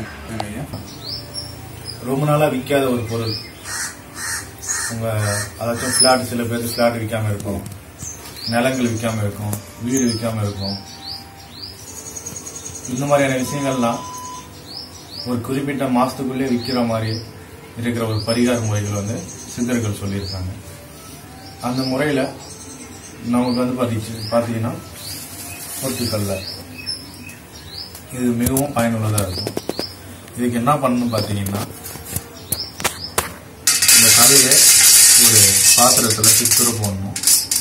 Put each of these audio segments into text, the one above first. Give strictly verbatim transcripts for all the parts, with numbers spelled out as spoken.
ரொம்ப நாளா விற்காத ஒரு பொருள் உங்க அதாச்சும் பிளாட், சில பேருக்கு பிளாட் விற்காம இருக்கும், நிலங்கள் விற்காம இருக்கும், வீடு விற்காம இருக்கும். இந்த மாதிரியான விஷயங்கள்லாம் ஒரு குறிப்பிட்ட மாசத்துக்குள்ளே விற்கிற மாதிரி இருக்கிற ஒரு பரிகார முறைகள் வந்து சித்தர்கள் சொல்லியிருக்காங்க. அந்த முறையில நமக்கு வந்து பார்த்தீங்கன்னா ஒட்டுக்கல்ல இது மிகவும் பயனுள்ளதா இருக்கும். இதுக்கு என்ன பண்ணணும் பார்த்தீங்கன்னா, இந்த கல்லையை ஒரு பாத்திரத்தில் சித்துர போடணும்.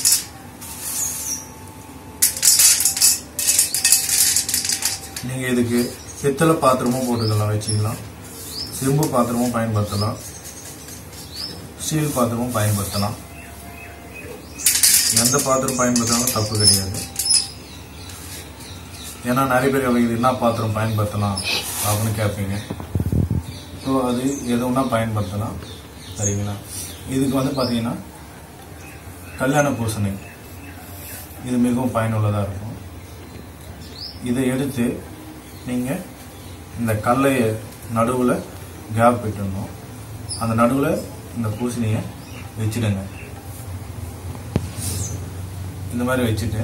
நீங்க இதுக்கு பித்தளை பாத்திரமும் போட்டுக்கலாம், வச்சுக்கலாம். செம்பு பாத்திரமும் பயன்படுத்தலாம், ஸ்டீல் பாத்திரமும் பயன்படுத்தலாம். எந்த பாத்திரம் பயன்படுத்தினாலும் தப்பு கிடையாது. ஏன்னா நிறைய பேர் இது என்ன பாத்திரம் பயன்படுத்தலாம் அப்படின்னு கேட்பீங்க. ஸோ அது எதுவும்னா பயன்படுத்தலாம், சரிங்களா? இதுக்கு வந்து பார்த்தீங்கன்னா கல்யாண பூசணி இது மிகவும் பயனுள்ளதாக இருக்கும். இதை எடுத்து நீங்கள் இந்த கல்லைய நடுவில் கேப் விட்டுடணும். அந்த நடுவில் இந்த பூசணியை வச்சுடுங்க. இந்த மாதிரி வச்சுட்டு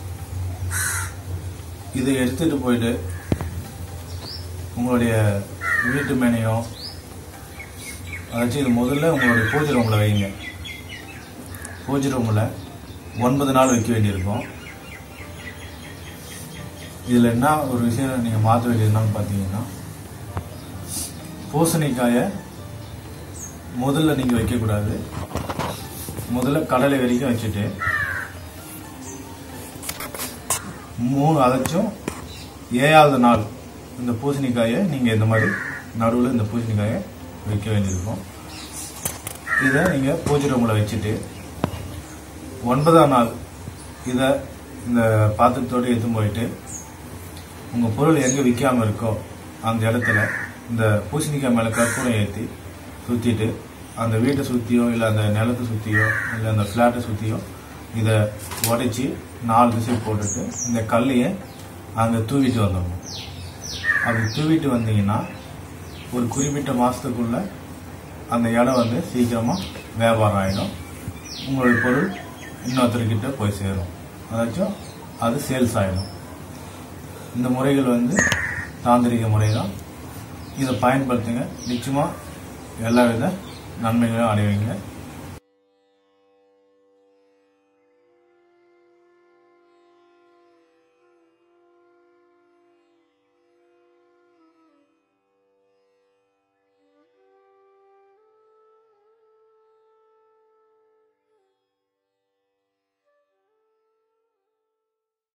இதை எடுத்துட்டு போயிட்டு உங்களுடைய வீட்டு மேனையோ அதாச்சும் இது முதல்ல உங்களுடைய பூஜை ரூமில் வைங்க. பூஜை ரூமில் ஒன்பது நாள் வைக்க வேண்டியிருக்கும். இதில் என்ன ஒரு விஷயம் நீங்கள் மாற்ற வேண்டியது என்னன்னு பார்த்தீங்கன்னா, பூசணிக்காயை முதல்ல நீங்கள் வைக்கக்கூடாது. முதல்ல கடலை வரைக்கும் வச்சுட்டு மூணு அதாச்சும் ஏழாவது நாள் இந்த பூசணிக்காயை நீங்கள் இந்த மாதிரி நடுவில் இந்த பூசணிக்காயை வைக்க வேண்டியிருக்கும். இதை நீங்கள் பூஜை ரூமில் வச்சுட்டு ஒன்பதாம் நாள் இதை இந்த பாத்திரத்தோடு எடுத்து போயிட்டு உங்கள் பொருள் எங்கே விற்காமல் இருக்கோ அந்த இடத்துல இந்த பூசணிக்காய் மேலே கற்பூரம் ஏற்றி சுற்றிட்டு அந்த வீட்டை சுற்றியோ இல்லை அந்த நிலத்தை சுற்றியோ இல்லை அந்த ஃப்ளாட்டை சுற்றியோ இதை உடைச்சி நாலு திசை போட்டுட்டு இந்த கல்லையை அங்கே தூவிட்டு வந்துடணும். அப்படி தூவிட்டு வந்தீங்கன்னா ஒரு குறிப்பிட்ட மாதத்துக்குள்ள அந்த இடம் வந்து சீக்கிரமாக வியாபாரம் ஆகிடும். உங்களுடைய பொருள் இன்னொருத்தர்கிட்ட போய் சேரும், அதாச்சும் அது சேல்ஸ் ஆகிடும். இந்த முறைகள் வந்து தாந்திரிக முறை தான். இதை பயன்படுத்துங்க, நிச்சயமாக எல்லா வித நன்மைகளும் அடைவீங்க.